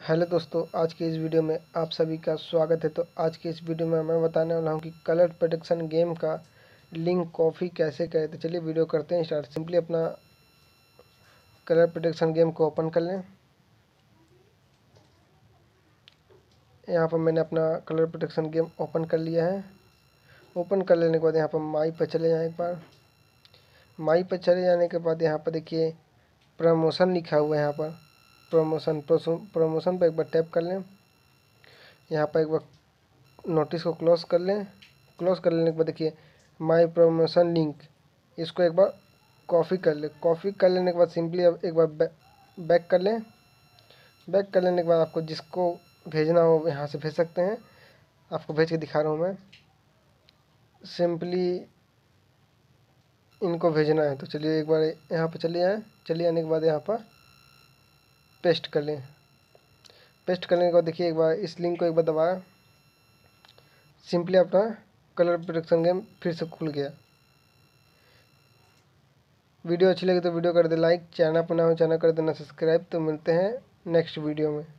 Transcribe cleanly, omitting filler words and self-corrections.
Hello दोस्तों, आज के इस वीडियो में आप सभी का स्वागत है। तो आज के इस वीडियो में मैं बताने वाला हूं कि कलर प्रोटेक्शन गेम का लिंक कॉपी कैसे करें। तो चलिए वीडियो करते हैं स्टार्ट। सिंपली अपना कलर प्रोटेक्शन गेम को ओपन कर लें। यहाँ पर मैंने अपना कलर प्रोटेक्शन गेम ओपन कर लिया है। ओपन कर लेने के बाद यहाँ पर माई पर चले जाएँ। एक बार माई पर चले जाने के बाद यहाँ पर देखिए प्रमोशन लिखा हुआ है। यहाँ पर प्रमोशन पर एक बार टैप कर लें। यहाँ पर एक बार नोटिस को क्लोज कर लें। क्लोज कर लेने के बाद देखिए माय प्रमोशन लिंक, इसको एक बार कॉपी कर लें। कॉपी कर लेने के बाद सिंपली अब एक बार बैक कर लें। बैक कर लेने के बाद आपको जिसको भेजना हो यहाँ से भेज सकते हैं। आपको भेज के दिखा रहा हूँ मैं। सिंपली इनको भेजना है तो चलिए एक बार यहाँ पर चले आए। चले आने के बाद यहाँ पर पेस्ट कर लें। पेस्ट करने के बाद देखिए एक बार इस लिंक को एक बार दबाया। सिंपली अपना कलर प्रोटेक्शन गेम फिर से खुल गया। वीडियो अच्छी लगी तो वीडियो कर दे लाइक, चैनल पर नया हो चैनल कर देना सब्सक्राइब। तो मिलते हैं नेक्स्ट वीडियो में।